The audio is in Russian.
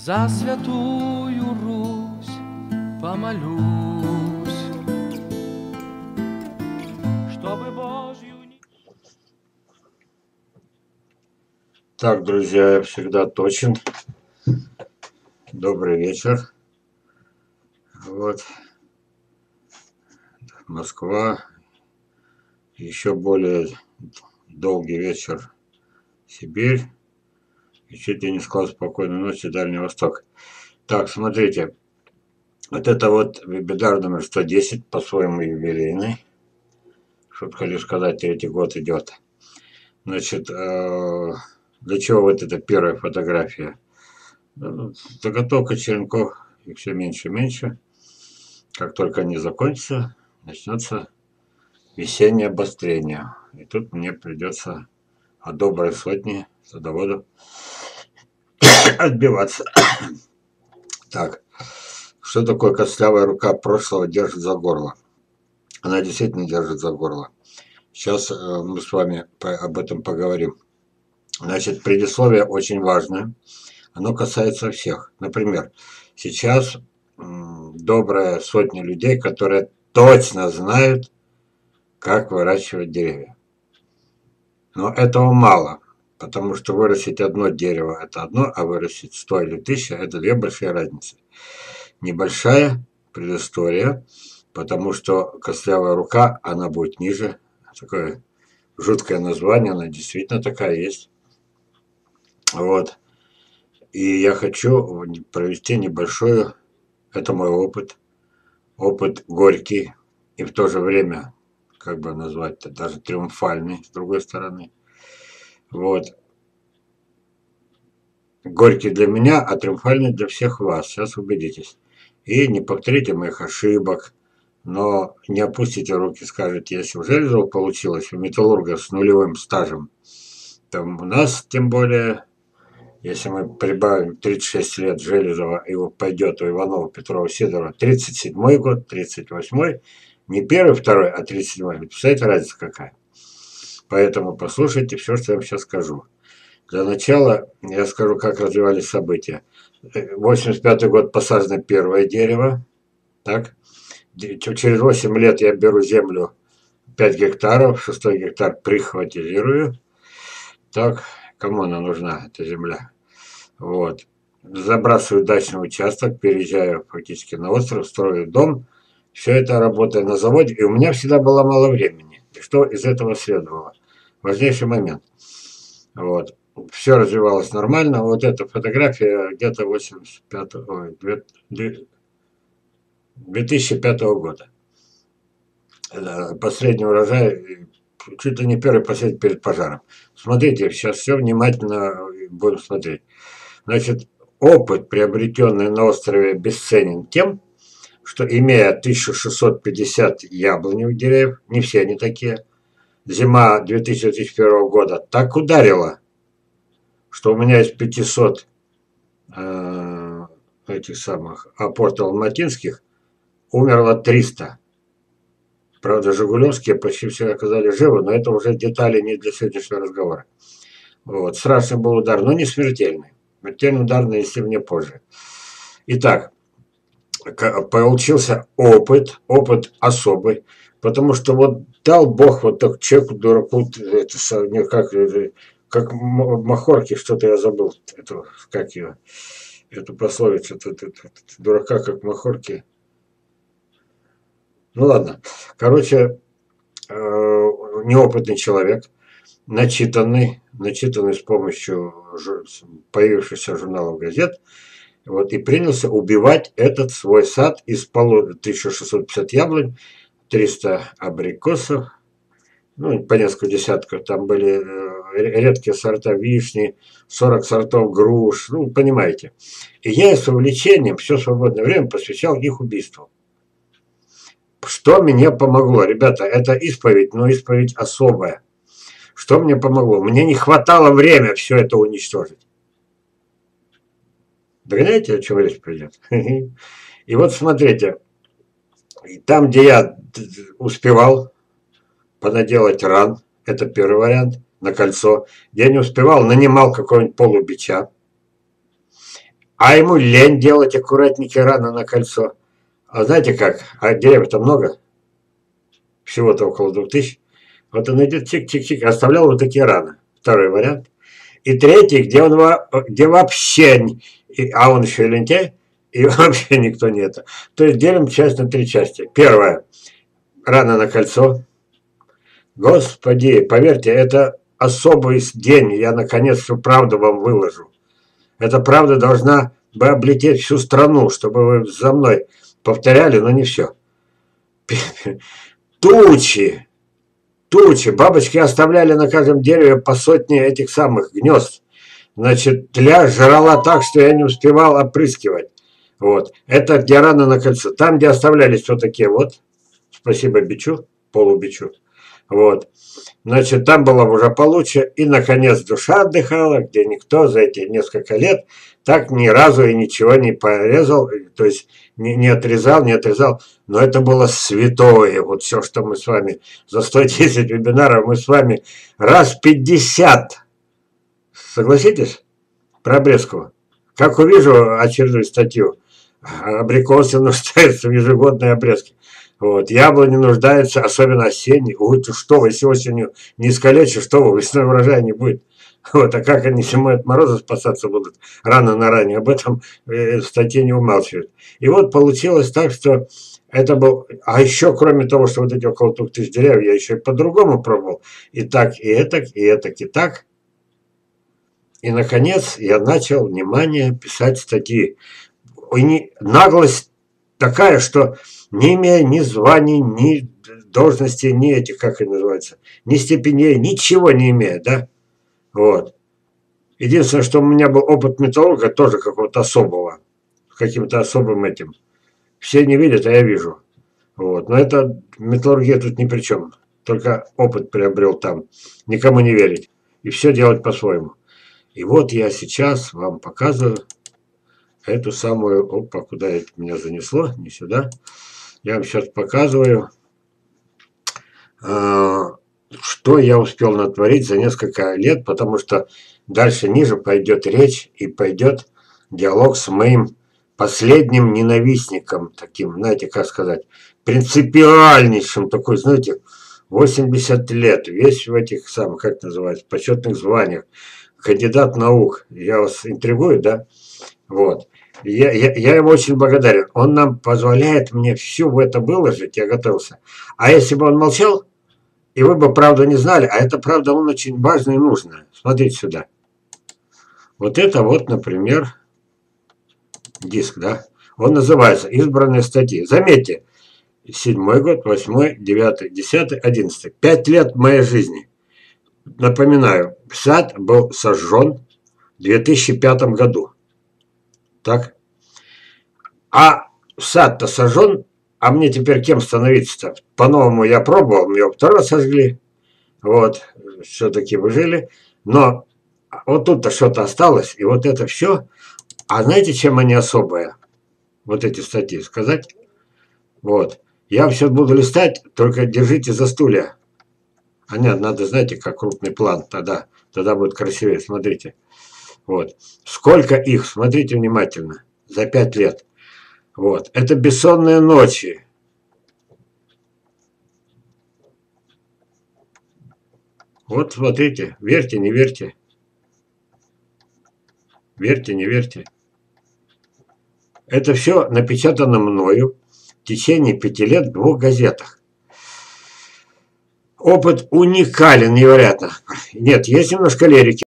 За святую Русь помолюсь, чтобы Божью... Так, друзья, я всегда точен. Добрый вечер. Вот. Москва. Еще более долгий вечер. Сибирь. И чуть ли не сказал спокойной ночи Дальний Восток. Так, смотрите. Вот это вот вебинар номер 110, по-своему юбилейный. Шутка лишь сказать, третий год идет. Значит, для чего вот эта первая фотография? Заготовка черенков, их все меньше и меньше. Как только они закончатся, начнется весеннее обострение. И тут мне придется от доброй сотни садоводов отбиваться. Так, что такое костлявая рука прошлого держит за горло? Она действительно держит за горло. Сейчас мы с вами об этом поговорим. Значит, предисловие очень важное. Оно касается всех. Например, сейчас добрая сотня людей, которые точно знают, как выращивать деревья. Но этого мало, потому что вырастить одно дерево – это одно, а вырастить 100 или 1000 – это две большие разницы. Небольшая предыстория, потому что костлявая рука, она будет ниже. Такое жуткое название, она действительно такая есть. Вот. И я хочу провести небольшой, это мой опыт горький и в то же время, как бы назвать-то, даже триумфальный, с другой стороны. Вот. Горький для меня, а триумфальный для всех вас. Сейчас убедитесь. И не повторите моих ошибок, но не опустите руки, скажете, если у Железова получилось, у металлурга с нулевым стажем, то у нас, тем более, если мы прибавим 36 лет Железова, его пойдет у Иванова, Петрова, Сидорова, 37-й год, 38-й, не первый, второй, а 37-й. Представляете, разница какая? Поэтому послушайте все, что я вам сейчас скажу. Для начала я скажу, как развивались события. 85-й год посажено первое дерево. Так? Через 8 лет я беру землю 5 гектаров, 6-й гектар прихватизирую. Так, кому она нужна, эта земля? Вот. Забрасываю дачный участок, переезжаю фактически на остров, строю дом. Все это работая на заводе, и у меня всегда было мало времени. И что из этого следовало? Важнейший момент. Вот. Все развивалось нормально. Вот эта фотография где-то 2005 года. Последний урожай, чуть ли не первый, последний перед пожаром. Смотрите, сейчас все внимательно будем смотреть. Значит, опыт, приобретенный на острове, бесценен тем, что, имея 1650 яблоневых деревьев, не все они такие, зима 2001 года так ударила, что у меня из 500 этих самых апортов алматинских умерло 300. Правда, жигулевские почти все оказались живы, но это уже детали не для сегодняшнего разговора. Вот. Страшный был удар, но не смертельный. Смертельный удар нанесли мне позже. Итак, получился опыт особый, потому что вот дал Бог вот так человеку, дураку, это, как Махорки, что-то я забыл, эту пословицу, дурака, как Махорки. Ну ладно, короче, неопытный человек, начитанный с помощью появившихся журналов, газет, вот, и принялся убивать этот свой сад из 1650 яблонь, 300 абрикосов, ну, по несколько десятков, там были редкие сорта вишни, 40 сортов груш, ну, понимаете. И я с увлечением все свободное время посвящал их убийству. Что мне помогло? Ребята, это исповедь, но исповедь особая. Что мне помогло? Мне не хватало времени все это уничтожить. Догоняете, о чем речь пойдет? И вот смотрите, там, где я успевал понаделать ран, это первый вариант, на кольцо. Где я не успевал, нанимал какого-нибудь полубича. А ему лень делать аккуратненькие раны на кольцо. А знаете как? А деревьев-то много. Всего-то около 2000. Вот он идет, чик-чик-чик, оставлял вот такие раны. Второй вариант. И третий, где вообще, а он еще и лентяй, и вообще никто не это. То есть делим часть на 3 части. Первое. Рана на кольцо. Господи, поверьте, это особый день. Я наконец всю правду вам выложу. Эта правда должна бы облететь всю страну, чтобы вы за мной повторяли, но не все. Тучи. Тучи. Бабочки оставляли на каждом дереве по сотне этих самых гнезд. Значит, тля жрала так, что я не успевал опрыскивать. Вот. Это где рана на кольцо. Там, где оставлялись вот такие вот. Спасибо бичу, полубичу. Вот. Значит, там было уже получше. И, наконец, душа отдыхала, где никто за эти несколько лет так ни разу и ничего не порезал. То есть не отрезал. Но это было святое. Вот все, что мы с вами за 110 вебинаров, мы с вами раз 50. Согласитесь? Про Брестского. Как увижу очередную статью, абрикосы нуждаются в ежегодной обрезке. Вот. Яблони нуждаются, особенно осенние. Ой, ты что, если осенью не искалечишь, что вы, весной урожая не будет. Вот. А как они зимой от мороза спасаться будут рано на ране? Об этом в статье не умалчивают. И вот получилось так, что это был... А еще, кроме того, что вот эти около 2000 деревьев, я еще и по-другому пробовал. И так, и этак, и этак, и так. И, наконец, я начал, внимание, писать статьи. И наглость такая, что не имея ни званий, ни должности, ни этих, как они называются, ни степеней, ничего не имея, да? Вот. Единственное, что у меня был опыт металлурга, тоже какого-то особого, каким-то особым этим. Все не видят, а я вижу. Вот. Но это металлургия тут ни при чем. Только опыт приобрел там. Никому не верить. И все делать по-своему. И вот я сейчас вам показываю эту самую... Опа, куда это меня занесло? Не сюда. Я вам сейчас показываю, что я успел натворить за несколько лет, потому что дальше ниже пойдет речь и пойдет диалог с моим последним ненавистником, таким, знаете, как сказать, принципиальнейшим, такой, знаете, 80 лет, весь в этих самых, как называется, почетных званиях, кандидат наук. Я вас интригую, да? Вот. Я ему очень благодарен. Он нам позволяет мне всю в это выложить, я готовился. А если бы он молчал, и вы бы правду не знали, а эта правда, он очень важная и нужная. Смотрите сюда. Вот это вот, например, диск, да? Он называется «Избранные статьи». Заметьте, 7-й год, 8-й, 9-й, 10-й, 11-й. 5 лет моей жизни. Напоминаю, сад был сожжен в 2005 году. Так. А сад-то сожжен, а мне теперь кем становиться-то? По-новому я пробовал, мне его второй раз сожгли. Вот, все-таки выжили. Но вот тут-то что-то осталось, и вот это все. А знаете, чем они особые? Вот эти статьи сказать? Вот. Я все буду листать, только держите за стулья. А нет, надо, знаете, как крупный план, тогда будет красивее, смотрите. Вот. Сколько их, смотрите внимательно, за 5 лет. Вот. Это бессонные ночи. Вот смотрите, верьте, не верьте. Верьте, не верьте. Это все напечатано мною в течение 5 лет в 2 газетах. Опыт уникален, невероятно. Нет, есть немножко лирики.